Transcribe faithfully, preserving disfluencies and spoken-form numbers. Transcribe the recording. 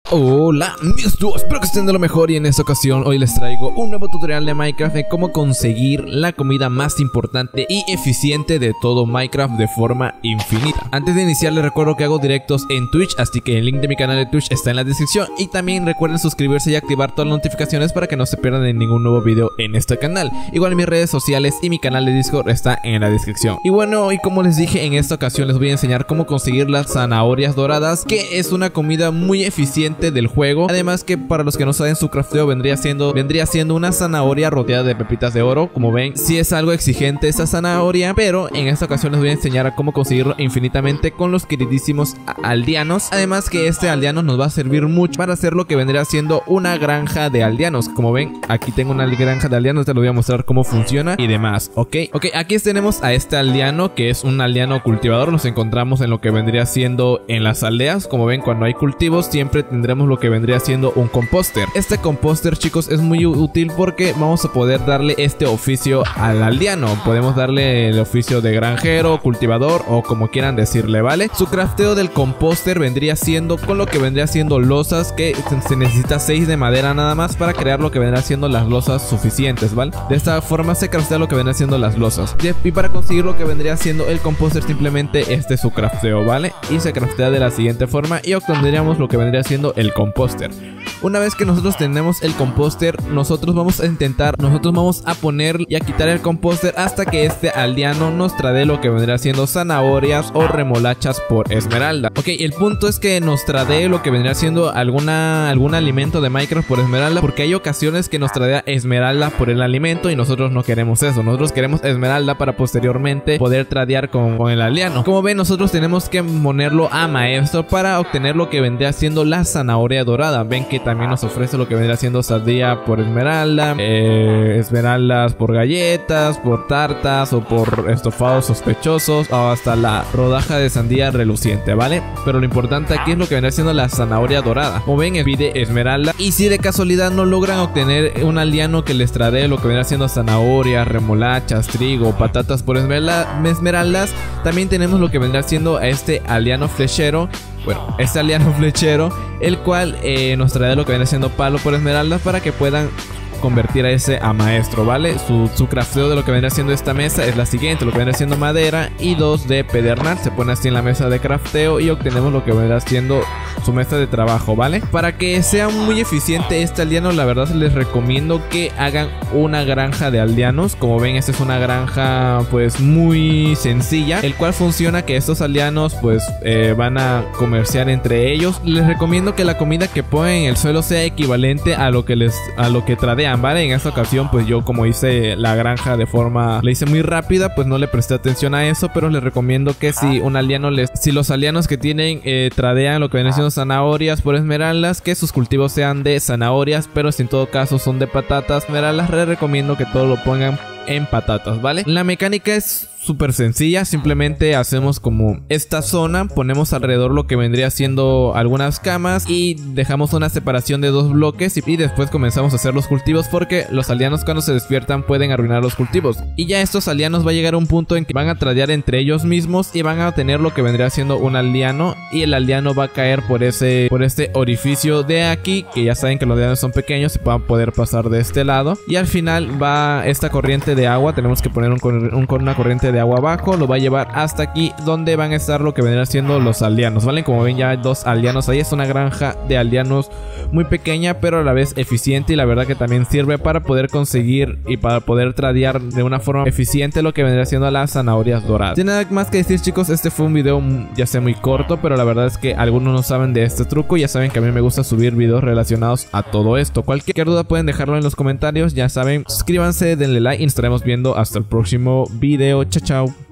Hola mis duos, espero que estén de lo mejor y en esta ocasión hoy les traigo un nuevo tutorial de Minecraft de cómo conseguir la comida más importante y eficiente de todo Minecraft de forma infinita. Antes de iniciar les recuerdo que hago directos en Twitch, así que el link de mi canal de Twitch está en la descripción y también recuerden suscribirse y activar todas las notificaciones para que no se pierdan en ningún nuevo video en este canal. Igual mis redes sociales y mi canal de Discord está en la descripción. Y bueno, y como les dije, en esta ocasión les voy a enseñar cómo conseguir las zanahorias doradas, que es una comida muy eficiente del juego. Además que para los que no saben, su crafteo vendría siendo vendría siendo una zanahoria rodeada de pepitas de oro. Como ven, sí es algo exigente esta zanahoria, pero en esta ocasión les voy a enseñar a cómo conseguirlo infinitamente con los queridísimos aldeanos. Además que este aldeano nos va a servir mucho para hacer lo que vendría siendo una granja de aldeanos. Como ven, aquí tengo una granja de aldeanos, te lo voy a mostrar cómo funciona y demás. Ok, ok, aquí tenemos a este aldeano, que es un aldeano cultivador. Nos encontramos en lo que vendría siendo en las aldeas. Como ven, cuando hay cultivos siempre tendremos lo que vendría siendo un composter. Este composter, chicos, es muy útil porque vamos a poder darle este oficio al aldeano. Podemos darle el oficio de granjero, cultivador o como quieran decirle, ¿vale? Su crafteo del composter vendría siendo con lo que vendría siendo losas, que se necesita seis de madera nada más para crear lo que vendrá siendo las losas suficientes, ¿vale? De esta forma se craftea lo que vendría siendo las losas. Y para conseguir lo que vendría siendo el composter, simplemente este es su crafteo, ¿vale? Y se craftea de la siguiente forma y obtendríamos lo que vendría siendo el composter. Una vez que nosotros tenemos el composter, nosotros vamos a intentar, nosotros vamos a poner y a quitar el composter hasta que este aldeano nos trae lo que vendrá siendo zanahorias o remolachas por esmeralda. Ok, el punto es que nos trae lo que vendrá siendo alguna, algún alimento de Minecraft por esmeralda, porque hay ocasiones que nos trae esmeralda por el alimento y nosotros no queremos eso. Nosotros queremos esmeralda para posteriormente poder tradear con, con el aldeano. Como ven, nosotros tenemos que ponerlo a maestro para obtener lo que vendría siendo la zanahoria dorada. Ven que también nos ofrece lo que vendría siendo sandía por esmeralda, eh, esmeraldas por galletas, por tartas o por estofados sospechosos, o hasta la rodaja de sandía reluciente, ¿vale? Pero lo importante aquí es lo que vendría siendo la zanahoria dorada. Como ven, pide esmeralda, y si de casualidad no logran obtener un aldeano que les trae lo que vendría siendo zanahorias, remolachas, trigo, patatas por esmeraldas, también tenemos lo que vendrá siendo a este aldeano flechero. Bueno, este aldeano flechero, el cual eh, nos trae lo que viene siendo palo por esmeraldas para que puedan convertir a ese a maestro, ¿vale? Su, su crafteo de lo que vendría siendo esta mesa es la siguiente: lo que vendría siendo madera y dos de pedernal. Se pone así en la mesa de crafteo y obtenemos lo que vendrá siendo su mesa de trabajo, ¿vale? Para que sea muy eficiente este aldeano, la verdad les recomiendo que hagan una granja de aldeanos. Como ven, esta es una granja pues muy sencilla, el cual funciona que estos aldeanos pues eh, van a comerciar entre ellos. Les recomiendo que la comida que ponen en el suelo sea equivalente a lo que les a lo que tradean, ¿vale? En esta ocasión pues yo, como hice la granja de forma, la hice muy rápida, pues no le presté atención a eso, pero les recomiendo que si un aldeano les, si los aldeanos que tienen eh, tradean lo que vienen siendo zanahorias por esmeraldas, que sus cultivos sean de zanahorias, pero si en todo caso son de patatas esmeraldas, les recomiendo que todo lo pongan en patatas, ¿vale? La mecánica es súper sencilla, simplemente hacemos como esta zona, ponemos alrededor lo que vendría siendo algunas camas y dejamos una separación de dos bloques y, y después comenzamos a hacer los cultivos, porque los aldeanos cuando se despiertan pueden arruinar los cultivos, y ya estos aldeanos va a llegar a un punto en que van a tradear entre ellos mismos y van a tener lo que vendría siendo un aldeano, y el aldeano va a caer por ese por este orificio de aquí, que ya saben que los aldeanos son pequeños y van a poder pasar de este lado, y al final va esta corriente de agua, tenemos que poner un, un, una corriente de agua abajo, lo va a llevar hasta aquí donde van a estar lo que vendrán siendo los aldeanos, ¿vale? Como ven, ya hay dos aldeanos ahí. Es una granja de aldeanos muy pequeña pero a la vez eficiente, y la verdad que también sirve para poder conseguir y para poder tradear de una forma eficiente lo que vendría siendo las zanahorias doradas. Sin nada más que decir, chicos, este fue un video ya sé muy corto, pero la verdad es que algunos no saben de este truco. Ya saben que a mí me gusta subir videos relacionados a todo esto. Cualquier duda pueden dejarlo en los comentarios, ya saben. Suscríbanse, denle like y nos estaremos viendo hasta el próximo video. Chao, chao.